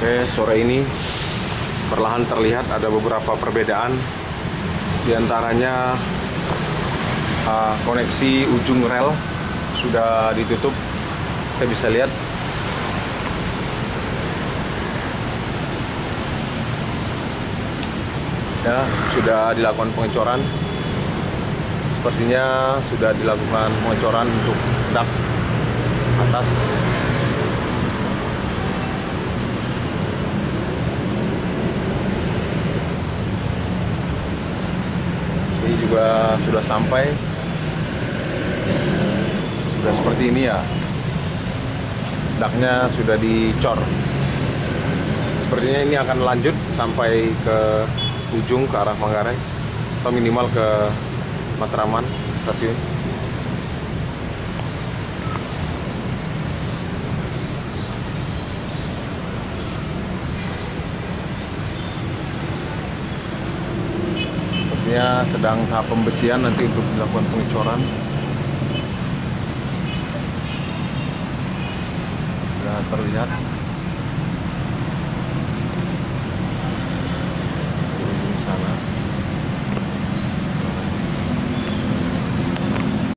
Oke, sore ini perlahan terlihat ada beberapa perbedaan. Di antaranya koneksi ujung rel sudah ditutup. Kita bisa lihat ya, sudah dilakukan pengecoran. Sepertinya sudah dilakukan pengecoran untuk dak atas. Ini juga sudah sampai, sudah seperti ini ya, daknya sudah dicor. Sepertinya ini akan lanjut sampai ke ujung, ke arah Manggarai atau minimal ke Matraman stasiun. Sedang tahap pembesian nanti untuk dilakukan pengecoran. Sudah terlihat